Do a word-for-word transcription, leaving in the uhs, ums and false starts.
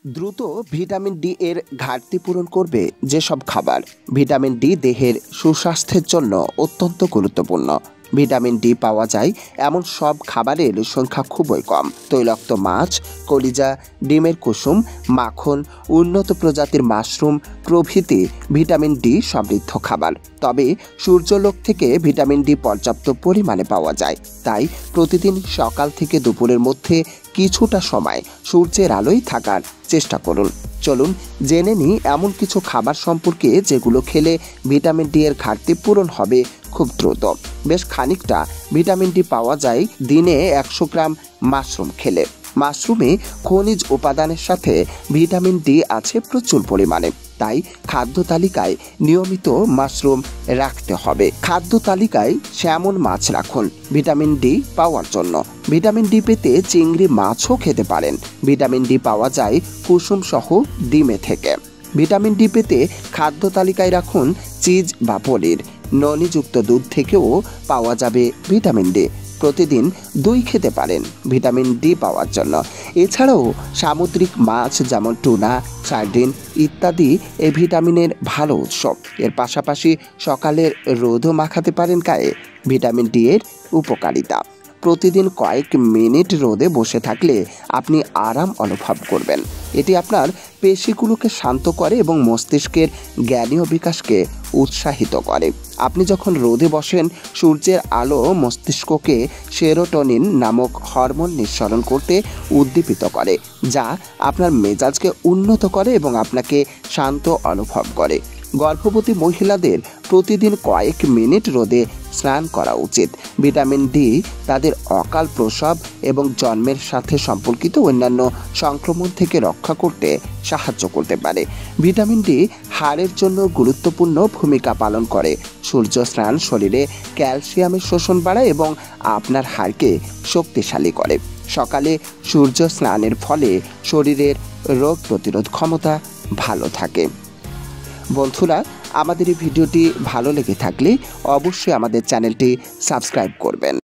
দ্রুত vitamin D এর ঘাটতি পূরণ করবে যেসব খাবার। ভিটামিন ডি দেহের সুস্বাস্থ্যের জন্য অত্যন্ত গুরুত্বপূর্ণ। ভিটামিন ডি পাওয়া যায় এমন সব খাবারের সংখ্যা খুবই কম। তৈলাক্ত মাছ, কলিজা, ডিমের কুসুম, মাখন, উন্নত প্রজাতির মাশরুম প্রভৃতি ভিটামিন ডি সমৃদ্ধ খাবার। তবে সূর্যালোক থেকে ভিটামিন ডি পর্যাপ্ত পরিমাণে পাওয়া যায়। তাই প্রতিদিন সকাল থেকে দুপুরের মধ্যে কিছুটা সময় সূর্যের আলোয় থাকার চেষ্টা করুন। চলুন জেনে নিই এমন কিছু খাবার সম্পর্কে যেগুলো খেলে ভিটামিন ডি এর ঘাটতি পূরণ হবে খুব দ্রুত। বেশ খানিকটা ভিটামিন ডি পাওয়া যায় দিনে একশো গ্রাম মাশরুম খেলে। মাশরুমে খনিজ উপাদানের সাথে ভিটামিন ডি আছে প্রচুর পরিমাণে, তাই খাদ্য তালিকায় নিয়মিত মাশরুম রাখতে হবে। খাদ্য তালিকায় স্যামন মাছ রাখুন ভিটামিন ডি পাওয়ার জন্য। ভিটামিন ডি পেতে চিংড়ি মাছও খেতে পারেন। ভিটামিন ডি পাওয়া যায় কুসুম সহ ডিমে থেকে। ভিটামিন ডি পেতে খাদ্য তালিকায় রাখুন চিজ বা পনির। ননিযুক্ত দুধ থেকেও পাওয়া যাবে ভিটামিন ডি। প্রতিদিন দই খেতে পারেন ভিটামিন ডি পাওয়ার জন্য। এছাড়াও সামুদ্রিক মাছ যেমন টুনা, সার্ডিন ইত্যাদি এই ভিটামিনের ভালো উৎস। এর পাশাপাশি সকালের রোদও মাখাতে পারেন গায়ে। ভিটামিন ডি এর উপকারিতা: প্রতিদিন কয়েক মিনিট রোদে বসে থাকলে আপনি আরাম অনুভব করবেন। এটি আপনার পেশিগুলোকে শান্ত করে এবং মস্তিষ্কের জ্ঞানীয় বিকাশকে উৎসাহিত করে। আপনি যখন রোদে বসেন, সূর্যের আলো মস্তিষ্ককে সেরোটোনিন নামক হরমোন নিঃসরণ করতে উদ্দীপিত করে, যা আপনার মেজাজকে উন্নত করে এবং আপনাকে শান্ত অনুভব করে। গর্ভবতী মহিলাদের প্রতিদিন কয়েক মিনিট রোদে স্নান করা উচিত। ভিটামিন ডি তাদের অকাল প্রসব এবং জন্মের সাথে সম্পর্কিত অন্যান্য সংক্রমণ থেকে রক্ষা করতে সাহায্য করতে পারে। ভিটামিন ডি হাড়ের জন্য গুরুত্বপূর্ণ ভূমিকা পালন করে। সূর্য স্নান শরীরে ক্যালসিয়ামের শোষণ বাড়ায় এবং আপনার হাড়কে শক্তিশালী করে। সকালে সূর্য স্নানের ফলে শরীরের রোগ প্রতিরোধ ক্ষমতা ভালো থাকে। বন্ধুরা, আমাদের এই ভিডিওটি ভালো লেগে থাকলে অবশ্যই আমাদের চ্যানেলটি সাবস্ক্রাইব করবেন।